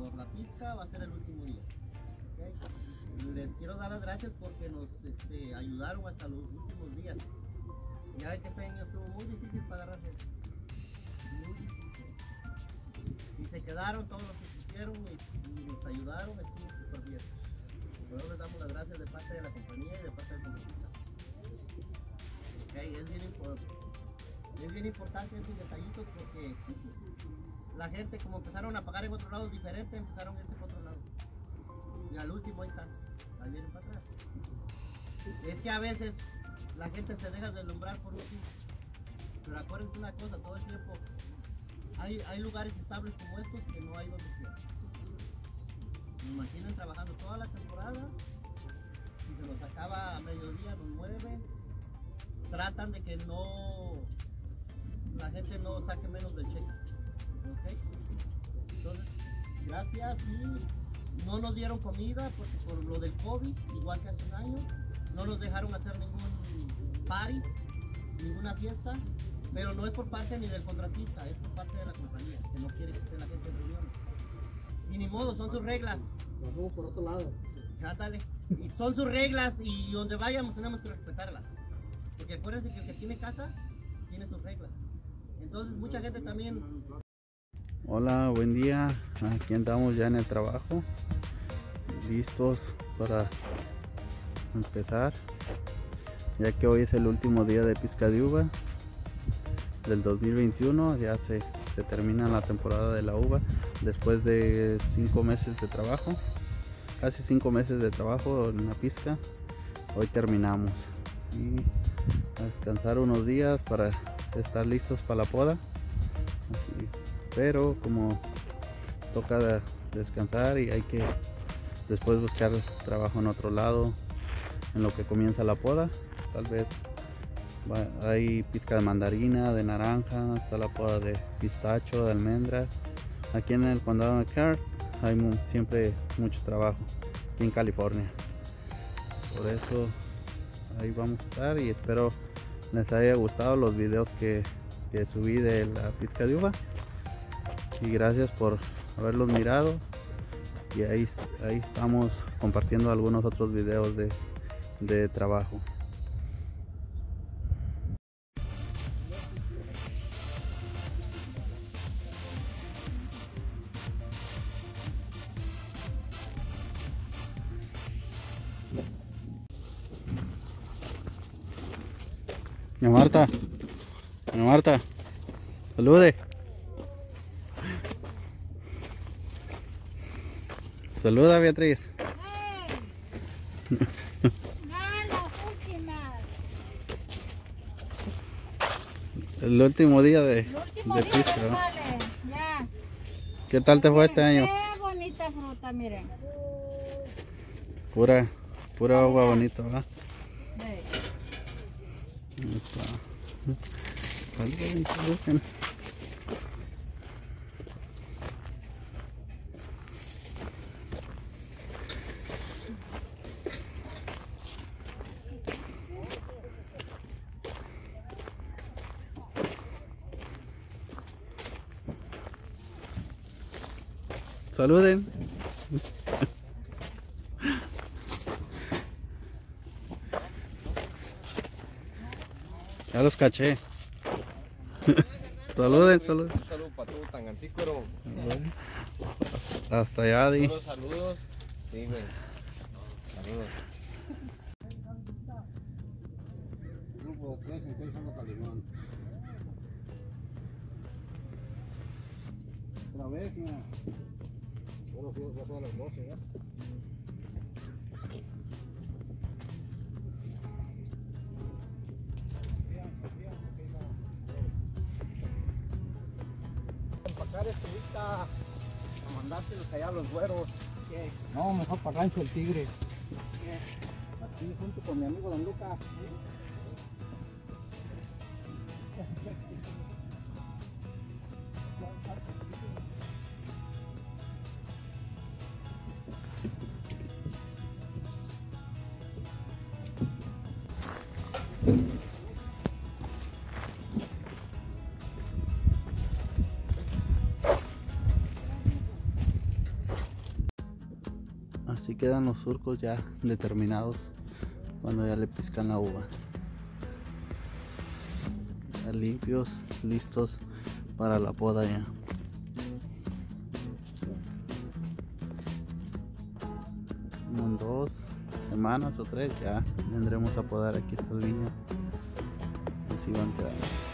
por la pizca va a ser el último día. ¿Okay? Les quiero dar las gracias porque nos ayudaron hasta los últimos días. Ya ven que este año estuvo muy difícil para agarrar gente. Muy difícil. Y se quedaron todos los que quisieron y nos ayudaron, estuvo súper bien. Por eso les damos las gracias de parte de la compañía y de parte del congresista. Okay, es bien importante estos detallitos porque la gente, como empezaron a pagar en otros lados diferentes, empezaron a irse por otro lado. Y al último ahí están, ahí vienen para atrás. Es que a veces la gente se deja deslumbrar por un fin. Pero acuérdense una cosa, todo el tiempo hay lugares estables como estos que no hay donde quieran. Me imaginen trabajando toda la temporada, si se nos acaba a mediodía, nos mueven, tratan de que la gente no saque menos del cheque. ¿Okay? Entonces, gracias. Y no nos dieron comida porque por lo del COVID, igual que hace un año, no nos dejaron hacer ningún party, ninguna fiesta, pero no es por parte ni del contratista, es por parte de la compañía, que no quiere que esté la gente en reuniones. Y ni modo, son sus reglas. Vamos por otro lado. Dale. Y son sus reglas y donde vayamos tenemos que respetarlas. Porque acuérdense que el que tiene casa, tiene sus reglas. Entonces mucha gente también... Hola, buen día. Aquí andamos ya en el trabajo, listos para empezar, ya que hoy es el último día de pisca de uva del 2021. Ya se termina la temporada de la uva después de 5 meses de trabajo, casi 5 meses de trabajo en la pisca. Hoy terminamos y a descansar unos días para estar listos para la poda. Así, pero como toca descansar y hay que después buscar trabajo en otro lado en lo que comienza la poda. Tal vez hay pizca de mandarina, de naranja, está la poda de pistacho, de almendra. Aquí en el condado de Kerr hay siempre mucho trabajo, aquí en California. Por eso ahí vamos a estar y espero les haya gustado los videos que subí de la pizca de uva. Y gracias por haberlos mirado. Y ahí estamos compartiendo algunos otros videos de trabajo. Doña Marta, salude. Saluda, Beatriz. Hey. Ya las últimas. El último día de Día pisca, que ¿no? sale, ya. ¿Qué tal te fue este año? Qué bonita fruta, miren. Pura agua bonita, ¿verdad? Hey. Ahí está. Saluden. Saluden. Ya los caché. Saluden. Un saludo para todo Tangancícuaro. Hasta allá, Di. Unos saludos. Sí, güey. Saludos. Grupo 3 en Teixano, Calimán. Otra vez, mira. Bueno, sí, ya todas las 12, ¿ya? Empacar ahorita a mandárselos allá a los güeros. No, mejor para Rancho El Tigre. Aquí junto con mi amigo Don Lucas. Así quedan los surcos ya determinados cuando ya le piscan la uva. Ya limpios, listos para la poda ya. Como en 2 semanas o 3 ya vendremos a podar aquí estas viñas. Así van quedando.